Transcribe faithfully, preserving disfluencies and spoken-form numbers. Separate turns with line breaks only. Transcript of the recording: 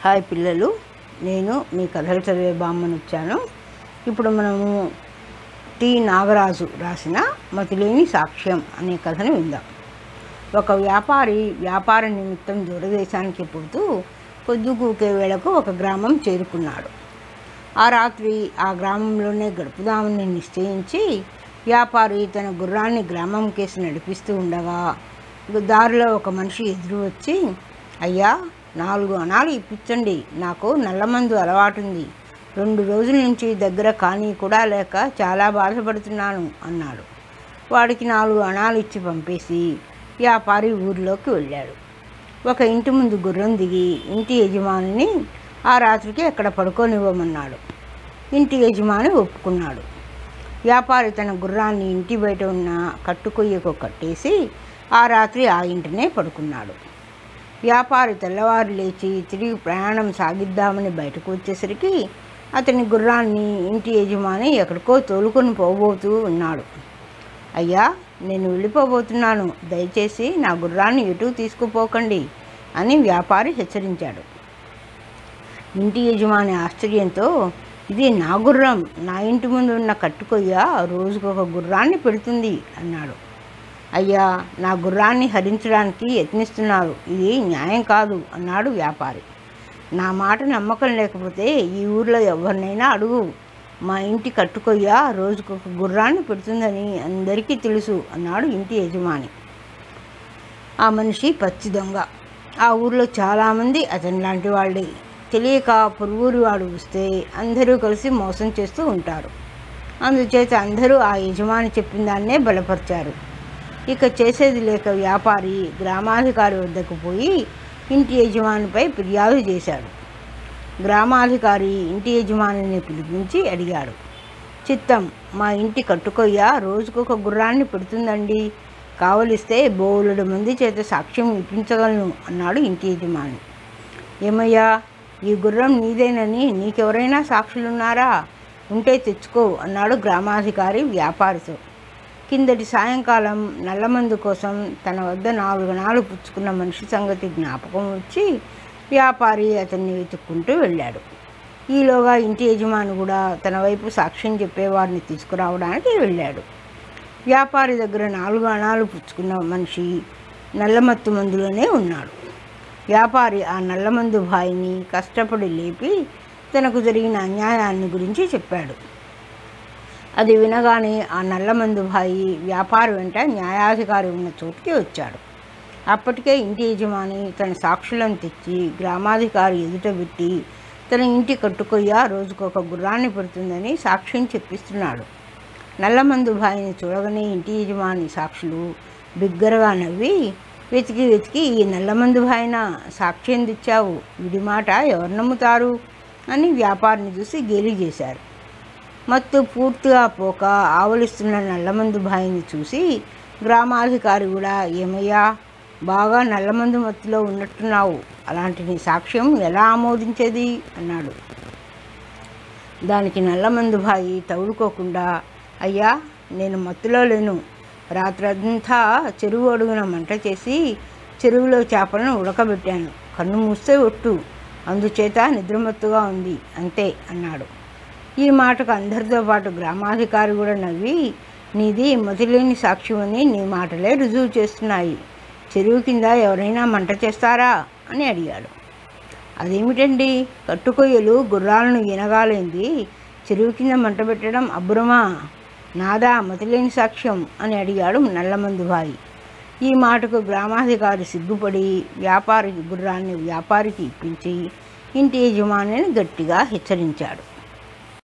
Hi పిల్లలు, నేను మీ కథలు చదివే బామ్మను వచ్చాను. ఇప్పుడు మనము టి నాగరాజు రాసిన మతిలేని సాక్ష్యం అనే కథను విందాం. ఒక వ్యాపారి వ్యాపార నిమిత్తం దూరదేశానికి పోతూ పొద్దుగూకే వేళకు ఒక గ్రామం చేరుకున్నాడు. ఆ రాత్రి ఆ గ్రామంలోనే గడుపుదామని నిశ్చయించి వ్యాపారి తన గుర్రాన్ని గ్రామం కేసి నడిపిస్తూ ఉండగా దారిలో ఒక మనిషి ఎదురు వచ్చి, అయ్యా, నాలుగు అణాలు ఇప్పించండి, నాకు నల్లమందు అలవాటుంది, రెండు రోజుల నుంచి దగ్గర కానీ కూడా లేక చాలా బాధపడుతున్నాను అన్నాడు. వాడికి నాలుగు అణాలు ఇచ్చి పంపేసి వ్యాపారి ఊరిలోకి వెళ్ళాడు. ఒక ఇంటి ముందు గుర్రం దిగి ఇంటి యజమానిని ఆ రాత్రికి ఎక్కడ పడుకోనివ్వమన్నాడు. ఇంటి యజమాని ఒప్పుకున్నాడు. వ్యాపారి తన గుర్రాన్ని ఇంటి బయట ఉన్న కట్టుకొయ్యకు కట్టేసి ఆ రాత్రి ఆ ఇంటినే పడుకున్నాడు. వ్యాపారి తెల్లవారు లేచి తిరిగి ప్రయాణం సాగిద్దామని బయటకు వచ్చేసరికి అతని గుర్రాన్ని ఇంటి యజమాని ఎక్కడికో తోలుకొని పోబోతూ ఉన్నాడు. అయ్యా, నేను వెళ్ళిపోబోతున్నాను, దయచేసి నా గుర్రాన్ని ఎటూ తీసుకుపోకండి అని వ్యాపారి హెచ్చరించాడు. ఇంటి యజమాని ఆశ్చర్యంతో, ఇది నా గుర్రం, నా ఇంటి ముందు ఉన్న కట్టుకొయ్య రోజుకొక గుర్రాన్ని పెడుతుంది అన్నాడు. అయ్యా, నా గుర్రాన్ని హరించడానికి యత్నిస్తున్నారు, ఇది న్యాయం కాదు అన్నాడు వ్యాపారి. నా మాట నమ్మకం లేకపోతే ఈ ఊర్లో ఎవరినైనా అడుగు, మా ఇంటి కట్టుకొయ్య రోజుకొక గుర్రాన్ని పెడుతుందని అందరికీ తెలుసు అన్నాడు ఇంటి యజమాని. ఆ మనిషి పచ్చి దొంగ. ఆ ఊర్లో చాలామంది అతని లాంటి వాళ్ళే. తెలియక పొరుగురి వాడు వస్తే అందరూ కలిసి మోసం చేస్తూ ఉంటారు. అందుచేత అందరూ ఆ యజమాని చెప్పిన దాన్నే బలపరిచారు. ఇక చేసేది లేక వ్యాపారి గ్రామాధికారి వద్దకు పోయి ఇంటి యజమానిపై ఫిర్యాదు చేశాడు. గ్రామాధికారి ఇంటి యజమానిని పిలిపించి అడిగాడు, చిత్తం, మా ఇంటి కట్టుకొయ్య రోజుకొక గుర్రాన్ని పెడుతుందండి, కావలిస్తే బోలెడు మంది చేత సాక్ష్యం ఇప్పించగలను అన్నాడు ఇంటి యజమాని. ఏమయ్యా, ఈ గుర్రం నీదేనని నీకెవరైనా సాక్షులున్నారా? ఉంటే తెచ్చుకో అన్నాడు గ్రామాధికారి వ్యాపారితో. కిందటి సాయంకాలం నల్లమందు కోసం తన వద్ద నాలుగు నాలుగు పుచ్చుకున్న మనిషి సంగతి జ్ఞాపకం వచ్చి వ్యాపారి అతన్ని వెతుక్కుంటూ వెళ్ళాడు. ఈలోగా ఇంటి యజమాని కూడా తన వైపు సాక్ష్యం చెప్పేవారిని తీసుకురావడానికి వెళ్ళాడు. వ్యాపారి దగ్గర నాలుగు అణాలు పుచ్చుకున్న మనిషి నల్లమత్తు మందులోనే ఉన్నాడు. వ్యాపారి ఆ నల్లమందు భాయిని కష్టపడి లేపి తనకు జరిగిన అన్యాయాన్ని గురించి చెప్పాడు. అది వినగానే ఆ నల్లమందు భాయి వ్యాపారి వెంట న్యాయాధికారి ఉన్న చోటుకి వచ్చాడు. అప్పటికే ఇంటి యజమాని తన సాక్షులను తెచ్చి గ్రామాధికారి ఎదుట పెట్టి తన ఇంటి కట్టుకొయ్య రోజుకొక గుర్రాన్ని పెడుతుందని సాక్ష్యం చెప్పిస్తున్నాడు. నల్లమందు భాయిని చూడగానే ఇంటి యజమాని సాక్షులు బిగ్గరగా నవ్వి, వెతికి వెతికి ఈ నల్లమందు భాయిన సాక్ష్యం తెచ్చావు, వీడి మాట ఎవరు నమ్ముతారు అని వ్యాపారిని చూసి గేలి చేశారు. మత్తు పూర్తిగా పోక ఆవలిస్తున్న నల్లమందు భాయిని చూసి గ్రామాధికారి కూడా, ఏమయ్యా, బాగా నల్లమందు మత్తులో ఉన్నట్టున్నావు, అలాంటి నీ సాక్ష్యం ఎలా ఆమోదించేది అన్నాడు. దానికి నల్లమందు భాయి తగులుకోకుండా, అయ్యా, నేను మత్తులో లేను, రాత్రంతా చెరువు అడుగున మంట చేసి చెరువులో చేపలను ఉడకబెట్టాను, కన్ను మూస్తే ఒట్టు, అందుచేత నిద్రమత్తుగా ఉంది అంతే అన్నాడు. ఈ మాటకు అందరితో పాటు గ్రామాధికారి కూడా నవ్వి, నీది మతిలేని సాక్ష్యం అని నీ మాటలే రుజువు చేస్తున్నాయి, చెరువు కింద ఎవరైనా మంట చేస్తారా అని అడిగాడు. అదేమిటండి, కట్టుకొయ్యలు గుర్రాలను ఈనగాలేంది చెరువు కింద మంట పెట్టడం అబ్బురమా, నాదా మతిలేని సాక్ష్యం అని అడిగాడు నల్లమందు భాయి. ఈ మాటకు గ్రామాధికారి సిగ్గుపడి వ్యాపారి గుర్రాన్ని వ్యాపారికి ఇప్పించి ఇంటి యజమానిని గట్టిగా హెచ్చరించాడు.